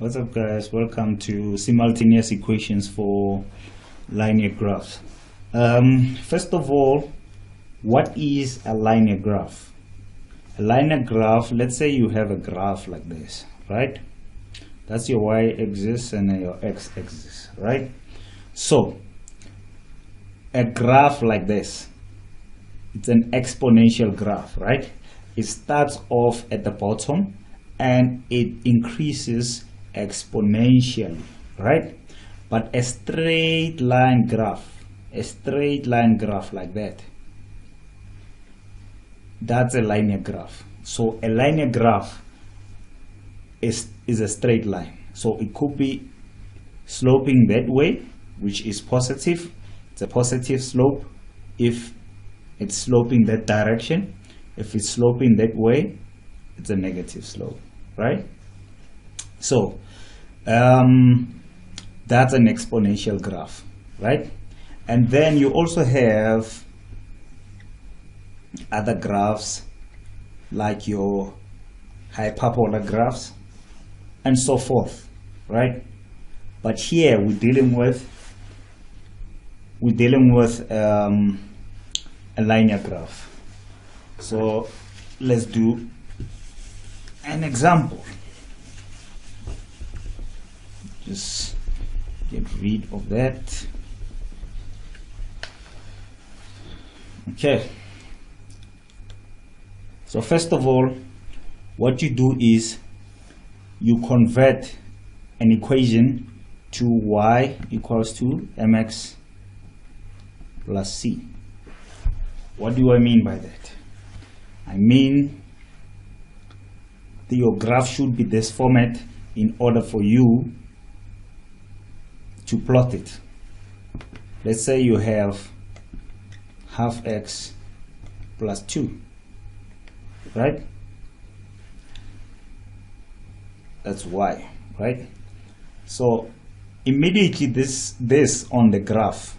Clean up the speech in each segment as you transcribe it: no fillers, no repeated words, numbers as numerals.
What's up, guys? Welcome to Simultaneous Equations for linear graphs. First of all, what is a linear graph? A linear graph, let's say you have a graph like this, right? That's your y-axis and your x-axis, right? So, a graph like this, it's an exponential graph, right? It starts off at the bottom and it increases exponentially, right? But a straight line graph like that, that's a linear graph. So a linear graph is a straight line. So it could be sloping that way, which is positive. It's a positive slope if it's sloping that direction. If it's sloping that way, it's a negative slope, right? So that's an exponential graph, right? And then you also have other graphs like your hyperbola graphs and so forth, right? But here we're dealing with a linear graph. So let's do an example. Just get rid of that. Okay. So first of all, what you do is you convert an equation to y equals to mx plus c. What do I mean by that? I mean that your graph should be this format in order for you to plot it. Let's say you have half x plus 2, right? That's y, right? So immediately this on the graph,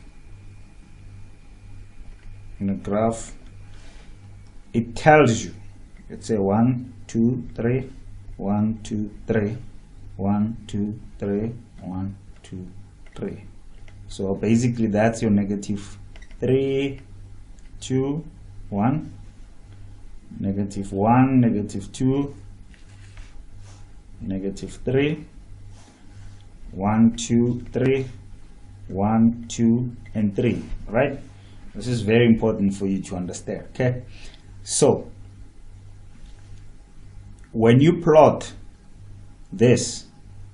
in the graph, it tells you, let's say 1 2 3 1 2 3 1 2 3 1 2 3. So basically that's your negative 3 2 1, negative 1, negative 2, negative 3, 1 2 3 1 2 and 3, right? This is very important for you to understand. Okay, so when you plot this,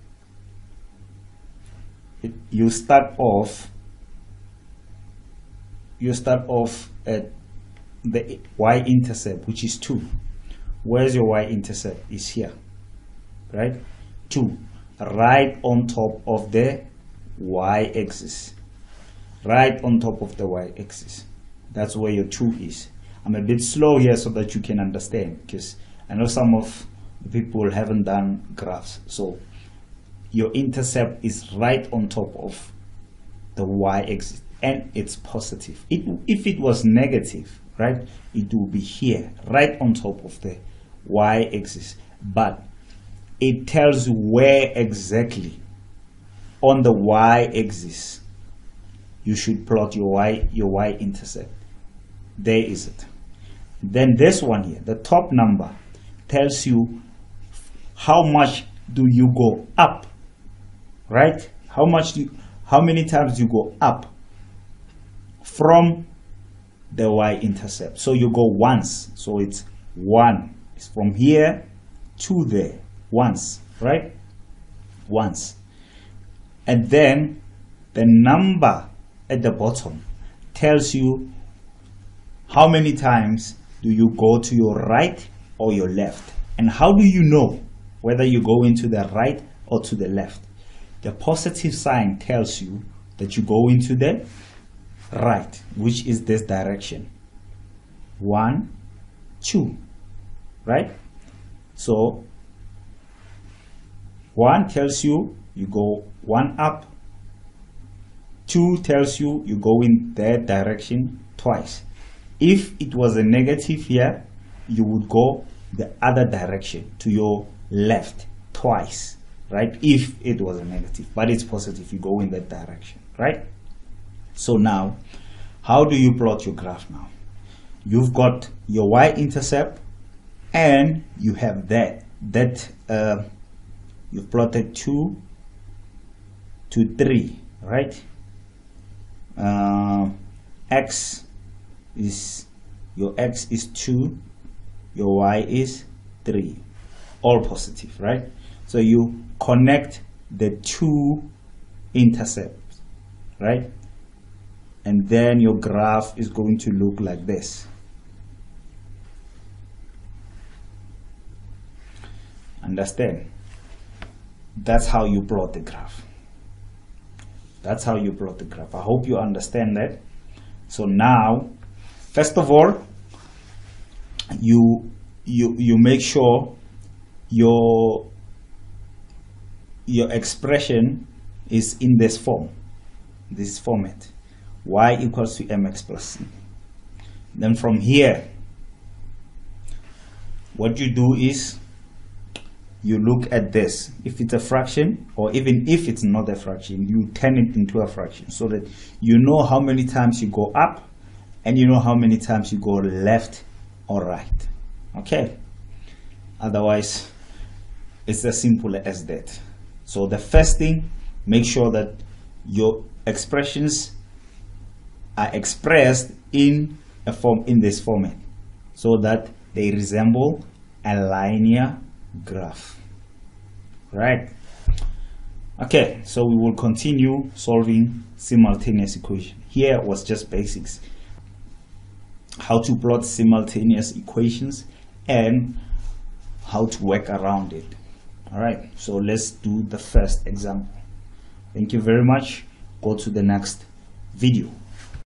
you start off at the y-intercept, which is 2. Where's your y-intercept? Is here, right? 2, right on top of the y-axis, right on top of the y-axis. That's where your 2 is. I'm a bit slow here so that you can understand, because I know some of the people haven't done graphs. So your intercept is right on top of the y-axis and it's positive. If it was negative, right, it will be here, right on top of the y-axis. But it tells you where exactly on the y-axis you should plot your y-intercept. There is it. Then this one here, the top number, tells you how much do you go up, right? How many times do you go up from the y-intercept? So you go once, so it's 1. It's from here to there, once, right? Once. And then the number at the bottom tells you how many times do you go to your right or your left. And how do you know whether you go into the right or to the left? The positive sign tells you that you go into the right, which is this direction. 1 2, right? So 1 tells you you go 1 up, 2 tells you you go in that direction twice. If it was a negative here, you would go the other direction to your left twice, right? If it was a negative, but it's positive, you go in that direction, right? So now, how do you plot your graph now? You've got your y-intercept, and you have that you've plotted 2 to 3, right? Your x is 2, your y is 3, all positive, right? So you connect the two intercepts, right? And then your graph is going to look like this. Understand? That's how you plot the graph. That's how you plot the graph. I hope you understand that. So now, first of all, you make sure your expression is in this format, y equals to mx plus c. Then from here, what you do is you look at this. If it's a fraction, or even if it's not a fraction, you turn it into a fraction, so that you know how many times you go up and you know how many times you go left or right. Okay, otherwise it's as simple as that. So the first thing, make sure that your expressions are expressed in this format, so that they resemble a linear graph, right? Okay, so we will continue solving simultaneous equation. Here was just basics, how to plot simultaneous equations and how to work around it. All right, so let's do the first example. Thank you very much. Go to the next video.